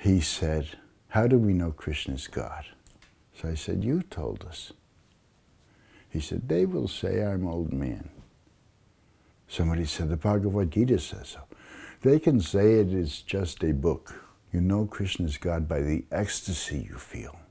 he said, how do we know Krishna is God? So I said, you told us. He said, they will say I'm old man. Somebody said the Bhagavad Gita says so. They can say it is just a book. You know Krishna is God by the ecstasy you feel.